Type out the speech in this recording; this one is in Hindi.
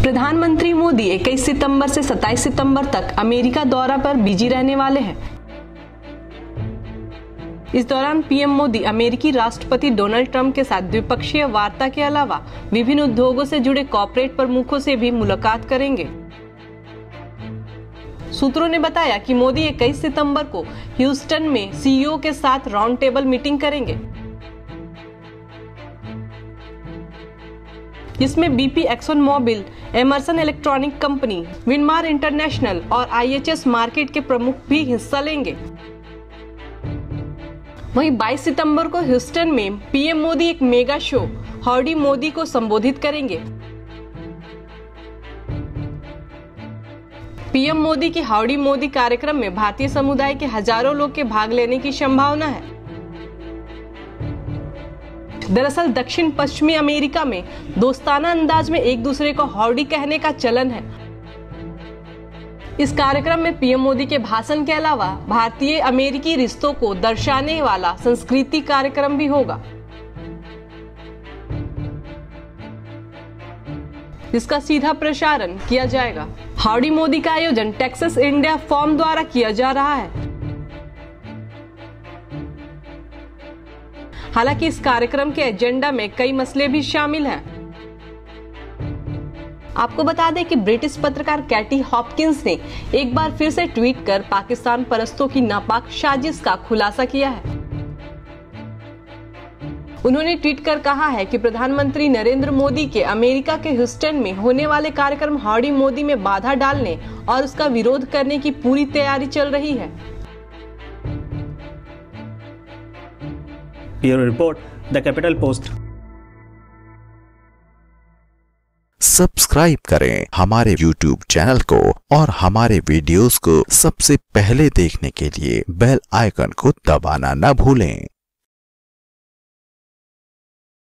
प्रधानमंत्री मोदी 21 सितंबर से 27 सितंबर तक अमेरिका दौरा पर बिजी रहने वाले हैं। इस दौरान पीएम मोदी अमेरिकी राष्ट्रपति डोनाल्ड ट्रंप के साथ द्विपक्षीय वार्ता के अलावा विभिन्न उद्योगों से जुड़े कॉर्पोरेट प्रमुखों से भी मुलाकात करेंगे। सूत्रों ने बताया कि मोदी 21 सितंबर को ह्यूस्टन में सीईओ के साथ राउंड टेबल मीटिंग करेंगे, जिसमें BP, Exxon Mobil, Emerson electronic company, Winmar international और आईएचएस मार्केट के प्रमुख भी हिस्सा लेंगे। वहीं 22 सितंबर को ह्यूस्टन में पीएम मोदी एक मेगा शो हाउडी मोदी को संबोधित करेंगे। पीएम मोदी की हाउडी मोदी कार्यक्रम में भारतीय समुदाय के हजारों लोग के भाग लेने की संभावना है। दरअसल दक्षिण पश्चिमी अमेरिका में दोस्ताना अंदाज में एक दूसरे को हाउडी कहने का चलन है। इस कार्यक्रम में पीएम मोदी के भाषण के अलावा भारतीय अमेरिकी रिश्तों को दर्शाने वाला सांस्कृतिक कार्यक्रम भी होगा, जिसका सीधा प्रसारण किया जाएगा। हाउडी मोदी का आयोजन टेक्सास इंडिया फोरम द्वारा किया जा रहा है। हालांकि इस कार्यक्रम के एजेंडा में कई मसले भी शामिल हैं। आपको बता दें कि ब्रिटिश पत्रकार कैटी हॉपकिंस ने एक बार फिर से ट्वीट कर पाकिस्तान परस्तों की नापाक साजिश का खुलासा किया है। उन्होंने ट्वीट कर कहा है कि प्रधानमंत्री नरेंद्र मोदी के अमेरिका के ह्यूस्टन में होने वाले कार्यक्रम हाउडी मोदी में बाधा डालने और उसका विरोध करने की पूरी तैयारी चल रही है। Bureau report, the Capital Post. Subscribe करें हमारे YouTube चैनल को और हमारे वीडियोस को सबसे पहले देखने के लिए बेल आइकन को दबाना न भूलें।